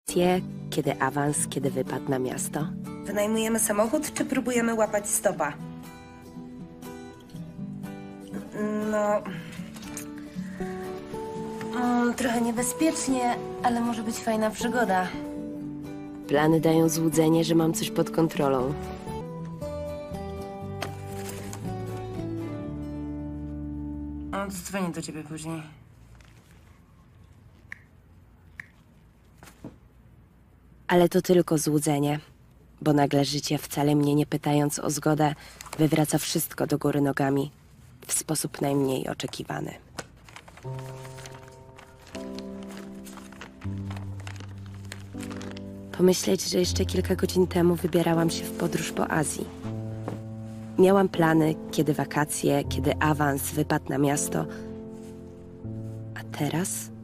Kiedy awans, kiedy wypad na miasto. Wynajmujemy samochód, czy próbujemy łapać stopa? No... trochę niebezpiecznie, ale może być fajna przygoda. Plany dają złudzenie, że mam coś pod kontrolą. Dzwonię do ciebie później. Ale to tylko złudzenie, bo nagle życie, wcale mnie nie pytając o zgodę, wywraca wszystko do góry nogami w sposób najmniej oczekiwany. Pomyśleć, że jeszcze kilka godzin temu wybierałam się w podróż po Azji. Miałam plany, kiedy wakacje, kiedy awans, wypad na miasto. A teraz?